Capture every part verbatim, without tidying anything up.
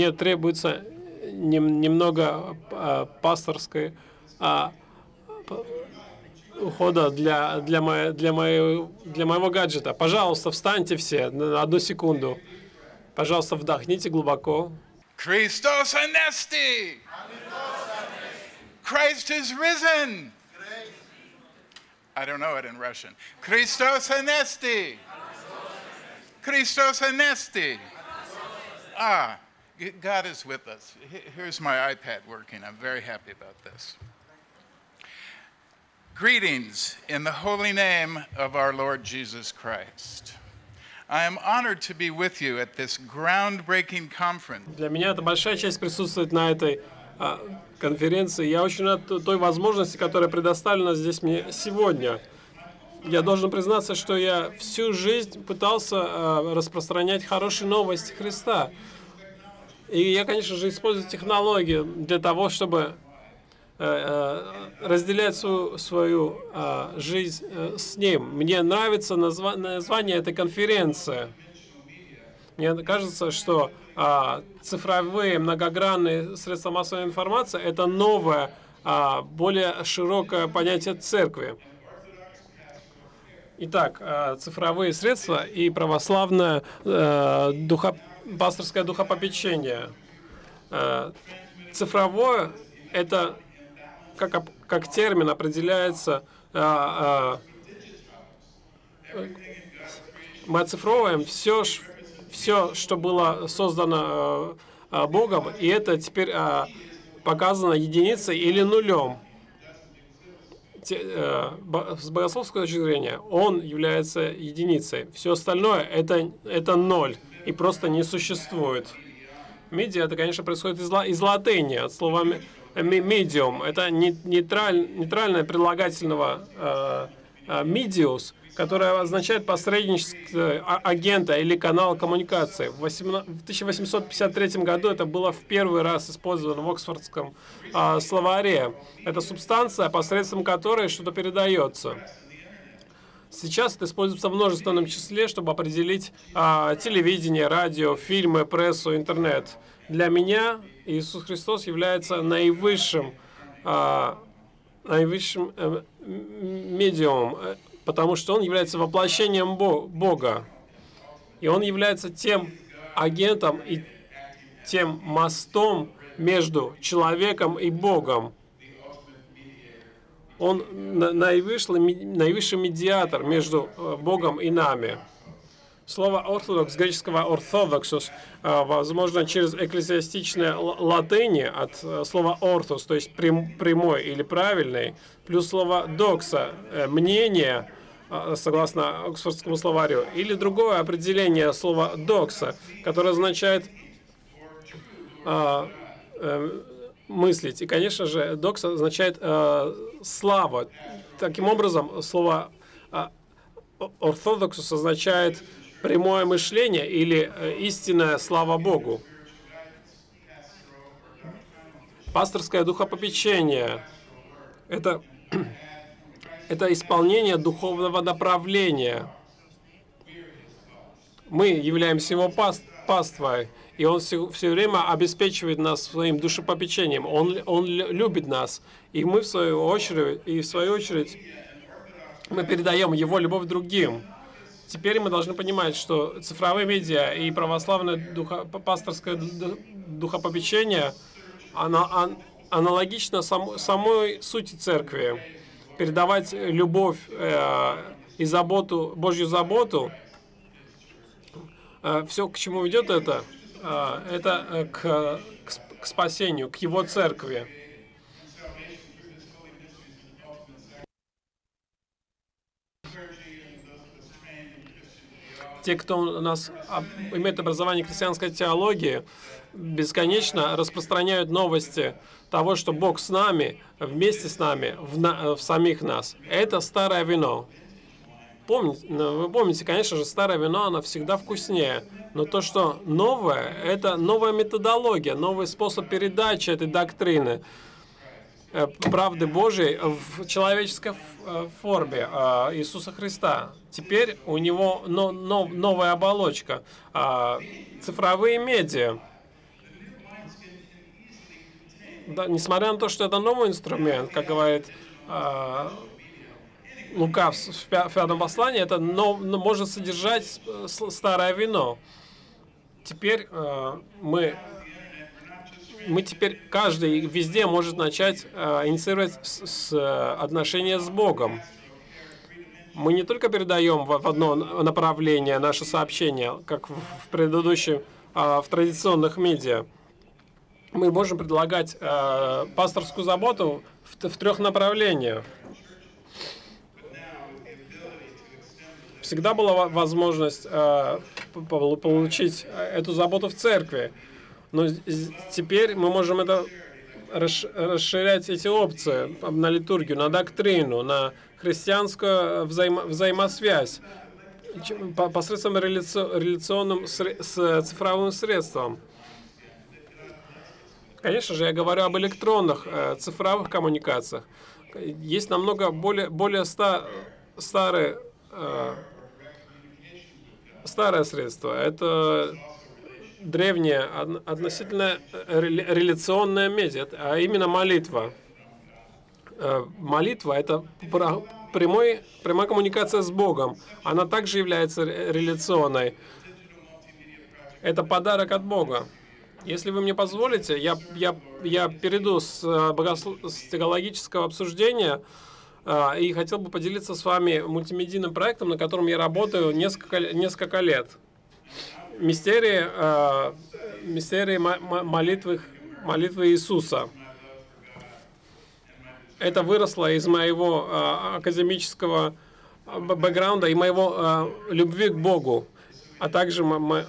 мне требуется нем, немного а, пасторской а, ухода для, для, моей, для, моей, для моего гаджета. Пожалуйста, встаньте все на одну секунду. Пожалуйста, вдохните глубоко. Christos anesti! Christ is risen! I don't know it in Russian. Christos anesti! Christos anesti! Ah, God is with us. Here's my iPad working. I'm very happy about this. Greetings in the holy name of our Lord Jesus Christ. I am honored to be with you at this groundbreaking conference. Для меня это большая честь присутствовать на этой а, конференции. Я очень рад той возможности, которая предоставлена здесь мне сегодня. Я должен признаться, что я всю жизнь пытался а, распространять хорошие новости Христа. И я, конечно же, использую технологии для того, чтобы разделять свою, свою а, жизнь а, с ним. Мне нравится назва название этой конференции. Мне кажется, что а, цифровые многогранные средства массовой информации — это новое, а, более широкое понятие церкви. Итак, а, цифровые средства и православное а, духо пасторское духопопечение. А, цифровое — это Как, как термин определяется, а, а, мы оцифровываем все, все, что было создано а, Богом, и это теперь а, показано единицей или нулем. Те, а, с богословской точки зрения он является единицей. Все остальное это, это ноль и просто не существует. Медиа, это, конечно, происходит из, из латыни, от слова медиум. Это нейтраль, нейтральное прилагательного медиус, которое означает посреднического агента или канал коммуникации. В тысяча восемьсот пятьдесят третьем году это было в первый раз использовано в Оксфордском а, словаре. Это субстанция, посредством которой что-то передается. Сейчас это используется в множественном числе, чтобы определить а, телевидение, радио, фильмы, прессу, интернет. Для меня Иисус Христос является наивысшим, а, наивысшим а, медиумом, потому что Он является воплощением Бога. И Он является тем агентом и тем мостом между человеком и Богом. Он наивысший, наивысший медиатор между Богом и нами. Слово «ортодокс» греческого «ортодоксус», возможно, через экклесиастичное латыни от слова «ортос», то есть прямой или правильный, плюс слово «докса» — мнение, согласно Оксфордскому словарю, или другое определение слова «докса», которое означает мыслить. И, конечно же, «докс» означает э, «слава». Таким образом, слово э, «ортодоксус» означает прямое мышление или э, истинная слава Богу. Пасторское духопопечение — это, это исполнение духовного направления. Мы являемся его паст, паствой. И Он все, все время обеспечивает нас своим душепопечением. Он, он любит нас. И мы, в свою очередь, и в свою очередь, мы передаем Его любовь другим. Теперь мы должны понимать, что цифровые медиа и православное духо, пасторское духопопечение оно, аналогично сам, самой сути церкви. Передавать любовь э, и заботу, Божью заботу. Э, все, к чему ведет это? Это к, к, к спасению, к Его церкви. Те, кто у нас имеет образование христианской теологии, бесконечно распространяют новости того, что Бог с нами, вместе с нами, в, на, в самих нас. Это старое вино. Помните, вы помните, конечно же, старое вино, оно всегда вкуснее. Но то, что новое, это новая методология, новый способ передачи этой доктрины, правды Божией в человеческой форме Иисуса Христа. Теперь у него новая оболочка. Цифровые медиа. да, несмотря на то, что это новый инструмент, как говорит э, Лука в, в пя- в пятом послании, это но, но может содержать с- старое вино. Теперь э, мы, мы теперь каждый везде может начать э, инициировать с, с, э, отношения с Богом. Мы не только передаем в, в одно направление наше сообщение, как в, в предыдущем, э, в традиционных медиа. Мы можем предлагать э, пасторскую заботу в, в трех направлениях. Всегда была возможность э, получить эту заботу в церкви, но теперь мы можем это расширять, эти опции на литургию, на доктрину, на христианскую взаимо взаимосвязь посредством реляционным с цифровым средством. Конечно же, я говорю об электронных э, цифровых коммуникациях. Есть намного более, более ста, старые, э, старое средство. Это древнее, относительно реляционная медиа, а именно молитва. Э, молитва – это прямой, прямая коммуникация с Богом. Она также является реляционной. Это подарок от Бога. Если вы мне позволите, я, я, я перейду с, богослов... с теологического обсуждения э, и хотел бы поделиться с вами мультимедийным проектом, на котором я работаю несколько, несколько лет. Мистерии, э, мистерии молитвы, молитвы Иисуса. Это выросло из моего э, академического бэкграунда и моего э, любви к Богу, а также мы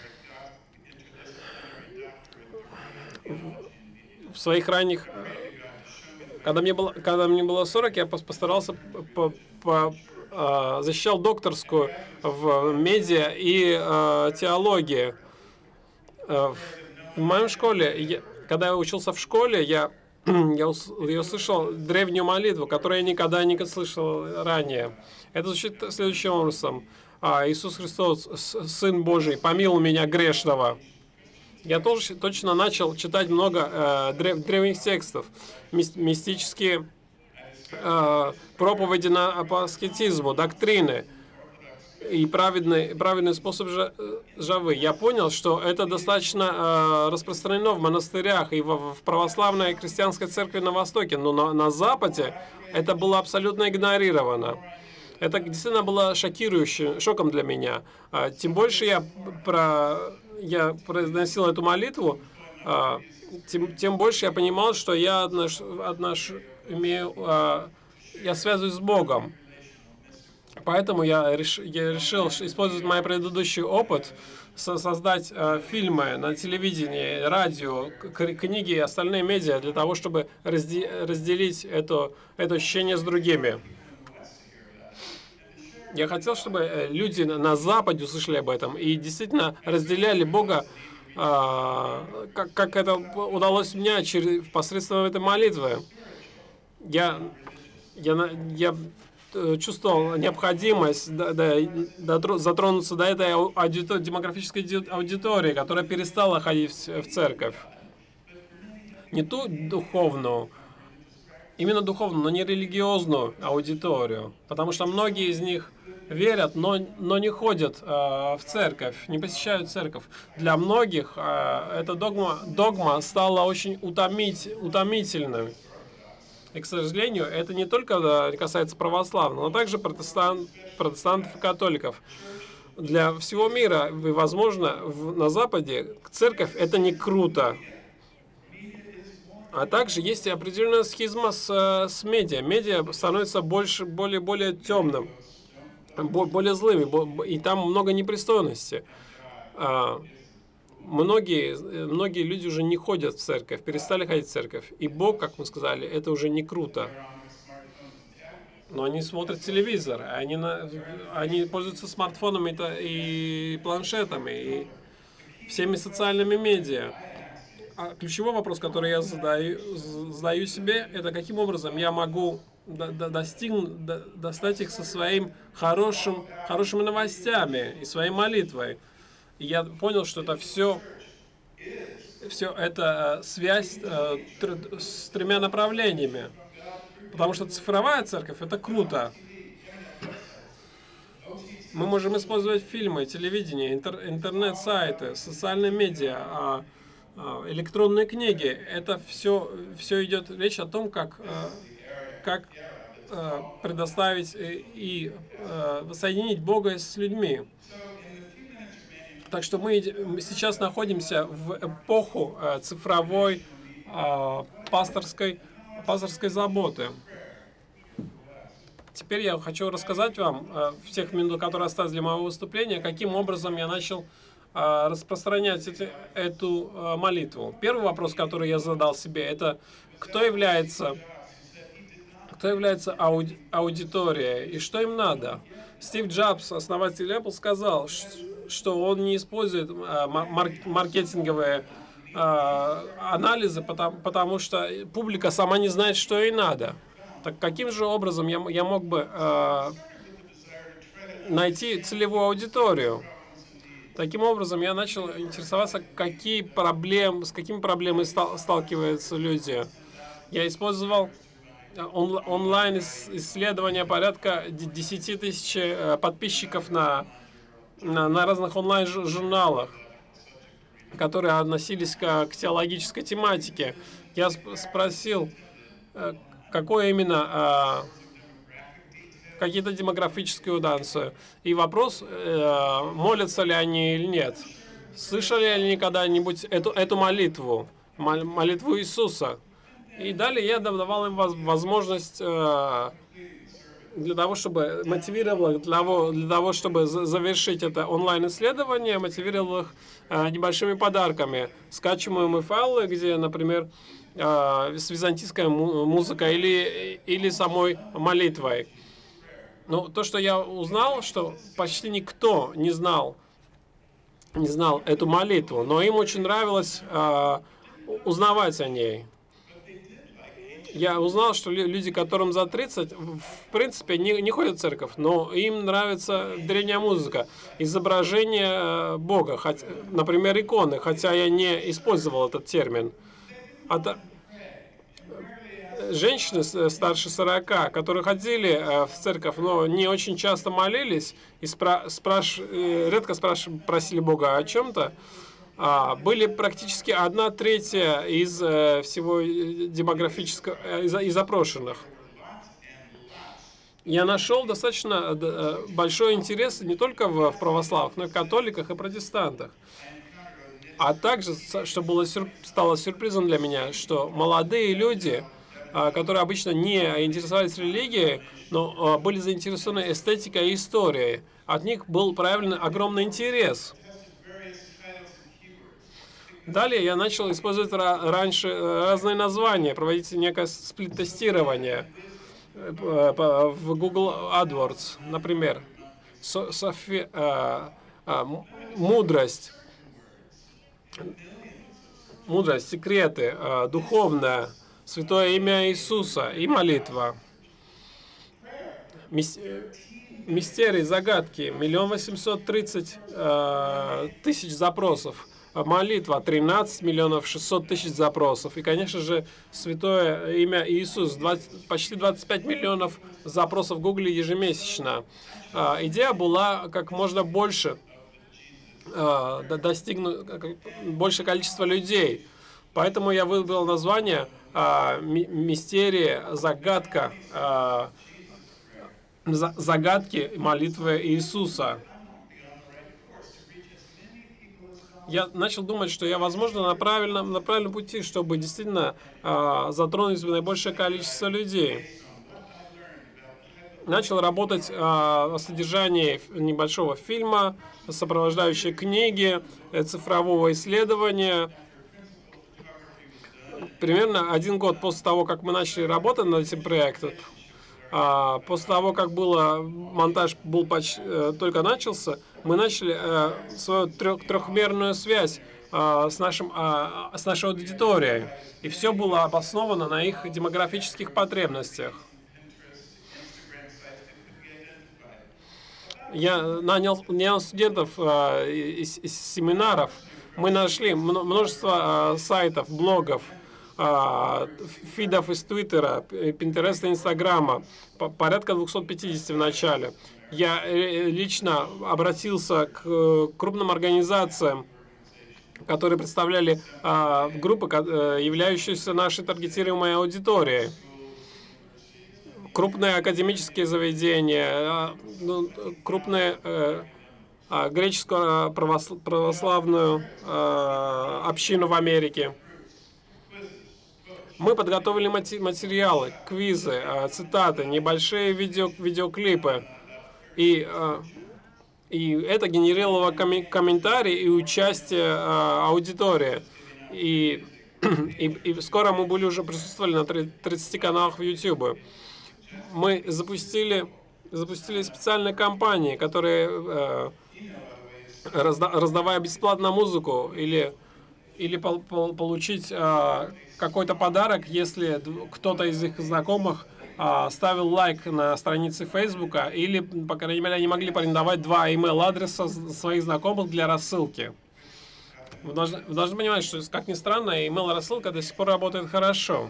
в своих ранних, когда мне было, когда мне было сорок, я постарался по, по, э, защищал докторскую в медиа и э, теологии. Э, в моем школе, я, когда я учился в школе, я, я, ус, я услышал древнюю молитву, которую я никогда не слышал ранее. Это звучит следующим образом. Иисус Христос, Сын Божий, помилуй меня грешного. Я тоже точно начал читать много э, древ, древних текстов, мистические э, проповеди на, по аскетизму, доктрины и праведный, праведный способ жавы. Я понял, что это достаточно э, распространено в монастырях и в, в православной христианской церкви на Востоке, но на, на Западе это было абсолютно игнорировано. Это действительно было шокирующим, шоком для меня. А, тем больше я, про, я произносил эту молитву, а, тем, тем больше я понимал, что я отнош, отнош, имею, а, я связываюсь с Богом. Поэтому я, реш, я решил использовать мой предыдущий опыт, со, создать а, фильмы на телевидении, радио, книги и остальные медиа для того, чтобы разде, разделить это, это ощущение с другими. Я хотел, чтобы люди на Западе услышали об этом и действительно разделяли Бога, э, как, как это удалось мне через, посредством этой молитвы. Я, я, я чувствовал необходимость да, да, да, затронуться до этой аудитор, демографической аудитории, которая перестала ходить в, в церковь. Не ту духовную, именно духовную, но не религиозную аудиторию. Потому что многие из них верят, но, но не ходят э, в церковь, не посещают церковь. Для многих э, эта догма, догма стала очень утомить, утомительной. И, к сожалению, это не только да, касается православных, но также протестант, протестантов и католиков. Для всего мира, и, возможно, в, на Западе церковь это не круто. А также есть и определенная схизма с, с медиа. Медиа становится больше, более, более темным, более злыми, и там много непристойности. Многие, многие люди уже не ходят в церковь, перестали ходить в церковь. И Бог, как мы сказали, это уже не круто. Но они смотрят телевизор, они, на, они пользуются смартфонами и, и планшетами, и всеми социальными медиа. А ключевой вопрос, который я задаю, задаю себе, это каким образом я могу до, до, достигнуть, до, достать их со своим хорошим, хорошими новостями и своей молитвой. И я понял, что это все, все это связь э, тр, с тремя направлениями. Потому что цифровая церковь — это круто. Мы можем использовать фильмы, телевидение, интер, интернет-сайты, социальные медиа, а, а, электронные книги. Это все, все идет речь о том, как, а, как а, предоставить и, и а, соединить Бога с людьми. Так что мы, мы сейчас находимся в эпоху а, цифровой а, пасторской, пасторской заботы. Теперь я хочу рассказать вам э, в тех минутах, которые остались для моего выступления, каким образом я начал э, распространять эти, эту э, молитву. Первый вопрос, который я задал себе, это кто является, кто является ауди, аудиторией и что им надо. Стив Джобс, основатель Apple, сказал, что он не использует э, мар маркетинговые э, анализы, потому, потому что публика сама не знает, что ей надо. Так каким же образом я, я мог бы э, найти целевую аудиторию? Таким образом, я начал интересоваться, какие проблемы, с какими проблемами стал, сталкиваются люди. Я использовал он, онлайн-исследования порядка десяти тысяч подписчиков на, на, на разных онлайн-журналах, которые относились к, к теологической тематике. Я спросил, какое именно э, какие-то демографические данные. И вопрос, э, молятся ли они или нет. Слышали ли они когда-нибудь эту, эту молитву, молитву Иисуса. И далее я давал им возможность э, для того, чтобы мотивировал, для того, для того, чтобы завершить это онлайн-исследование, мотивировал их э, небольшими подарками. Скачиваемые файлы, где, например, с византийской музыкой или, или самой молитвой. Но то, что я узнал, что почти никто не знал, не знал эту молитву, но им очень нравилось э, узнавать о ней. Я узнал, что люди, которым за тридцать, в принципе, не, не ходят в церковь, но им нравится древняя музыка, изображение Бога, хотя, например, иконы, хотя я не использовал этот термин. Это женщины старше сорока, которые ходили в церковь, но не очень часто молились и спра спраш редко спрашивали, просили Бога о чем-то, были практически одна третья из всего демографического, из, из опрошенных. Я нашел достаточно большой интерес не только в православных, но и в католиках и протестантах. А также, что было, стало сюрпризом для меня, что молодые люди, которые обычно не интересовались религией, но были заинтересованы эстетикой и историей, от них был проявлен огромный интерес. Далее я начал использовать раньше разные названия, проводить некое сплит-тестирование в Google AdWords, например, Софи, а, а, мудрость. Мудрость, секреты, э, духовное, святое имя Иисуса и молитва. Мис... Мистерии, загадки, миллион восемьсот тридцать э, тысяч запросов. Молитва, тринадцать миллионов шестьсот тысяч запросов. И, конечно же, святое имя Иисус, двадцать, почти двадцать пять миллионов запросов в Гугле ежемесячно. Э, идея была как можно больше достигнуть большее количество людей. Поэтому я выбрал название а, «Мистерия, загадка, а, загадки молитвы Иисуса». Я начал думать, что я, возможно, на правильном, на правильном пути, чтобы действительно а, затронуть наибольшее количество людей. Начал работать а, о содержании небольшого фильма, сопровождающей книги, цифрового исследования. Примерно один год после того, как мы начали работать над этим проектом, а, после того, как было, монтаж был почти, только начался, мы начали а, свою трех, трехмерную связь а, с, нашим, а, с нашей аудиторией. И все было обосновано на их демографических потребностях. Я нанял, нанял студентов э, из, из семинаров, Мы нашли множество э, сайтов, блогов, э, фидов из Твиттера, Пинтереста, Инстаграма, порядка двухсот пятидесяти в начале. Я э, лично обратился к э, крупным организациям, которые представляли э, группы, э, являющиеся нашей таргетируемой аудиторией. Крупные академические заведения, э, ну, крупные э, э, греческую православ, православную э, общину в Америке. Мы подготовили мати материалы, квизы, э, цитаты, небольшие видео видеоклипы. И, э, и это генерировало ком комментарии и участие э, аудитории. И, и, и скоро мы были уже присутствовали на тридцати каналах в YouTube. Мы запустили, запустили специальные кампании, которые, э, разда раздавая бесплатно музыку или, или пол пол получить э, какой-то подарок, если кто-то из их знакомых э, ставил лайк на странице Фейсбука, или, по крайней мере, они могли арендовать два email-адреса своих знакомых для рассылки. Вы должны, вы должны понимать, что, как ни странно, email-рассылка до сих пор работает хорошо.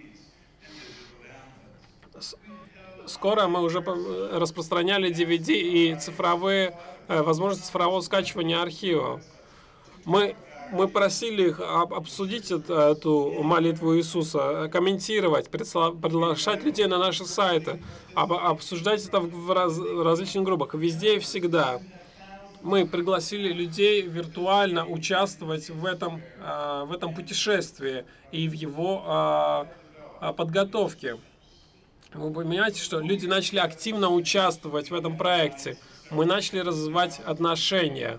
Скоро мы уже распространяли ди ви ди и цифровые, э, возможности цифрового скачивания архива. Мы, мы просили их об, обсудить это, эту молитву Иисуса, комментировать, приглашать людей на наши сайты, об, обсуждать это в, раз, в различных группах, везде и всегда. Мы пригласили людей виртуально участвовать в этом, э, в этом путешествии и в его э, подготовке. Вы понимаете, что люди начали активно участвовать в этом проекте. Мы начали развивать отношения.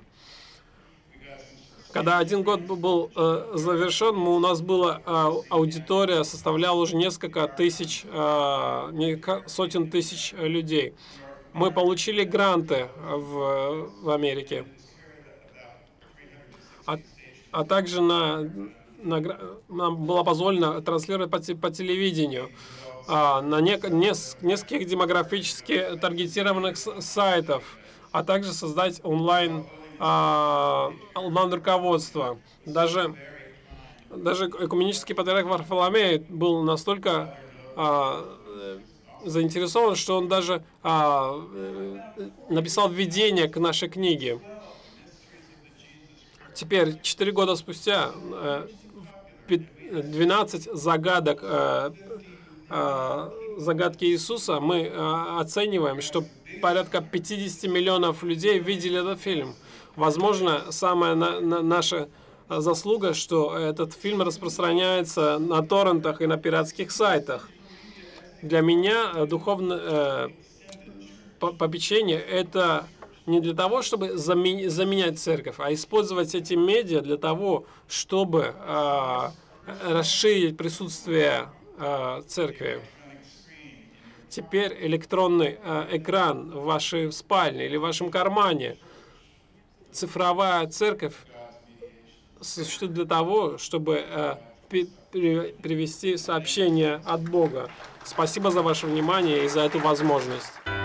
Когда один год был э, завершен, мы, у нас была э, аудитория, составляла уже несколько тысяч, э, несколько сотен тысяч людей. Мы получили гранты в, в Америке. А, а также на, на, нам было позволено транслировать по, по телевидению. На нескольких демографически таргетированных сайтов, а также создать онлайн, онлайн руководство. Даже, даже экуменический патриарх Варфоломей был настолько а, заинтересован, что он даже а, написал введение к нашей книге. Теперь, четыре года спустя, двенадцать загадок загадки Иисуса, мы оцениваем, что порядка пятидесяти миллионов людей видели этот фильм. Возможно, самая на, на, наша заслуга, что этот фильм распространяется на торрентах и на пиратских сайтах. Для меня духовное э, попечение — это не для того, чтобы заменять, заменять церковь, а использовать эти медиа для того, чтобы э, расширить присутствие церкви. Теперь электронный э, экран в вашей спальне или в вашем кармане. Цифровая церковь существует для того, чтобы э, привести сообщение от Бога. Спасибо за ваше внимание и за эту возможность.